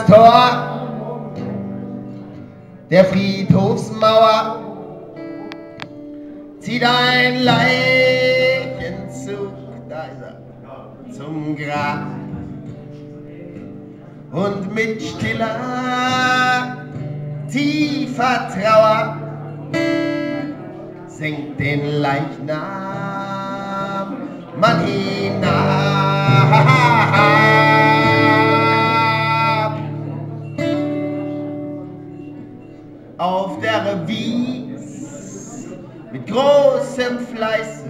Tor der Friedhofsmauer zieht ein Leichenzug, da ist er, zum Grab. Und mit stiller, tiefer Trauer senkt den Leichnam man hinab. Auf der Wies mit großem Fleiße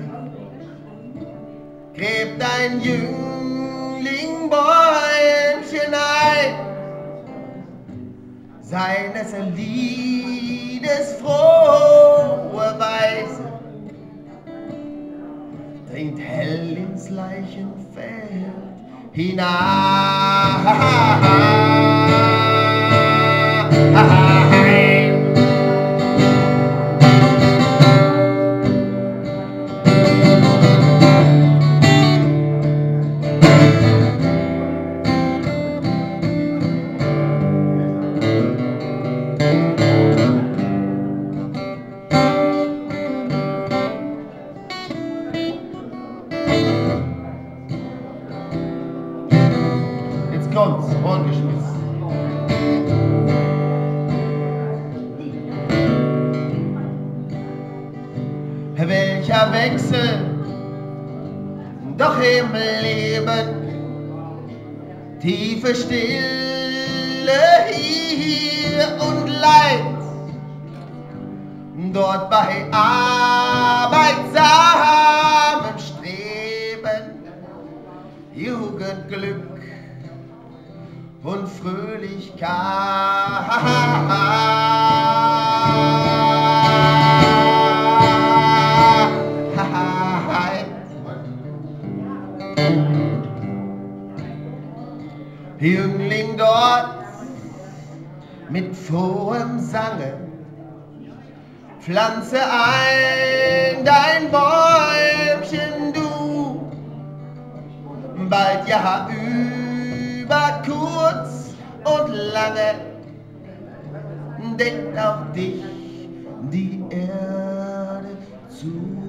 gräbt ein Jüngling Bäumchen ein, seines Liedes frohe Weise dringt hell ins Leichenfeld hinein. Jetzt kommt's, Horngeschmiss. Welcher Wechsel doch im Leben, tiefe Stille hier und Leid, dort bei arbeitsamem Streben, Jugendglück und Fröhlichkeit. Jüngling dort mit frohem Sange, pflanze ein dein Bäumchen du, bald ja über kurz und lange deckt auf dich die Erde zu.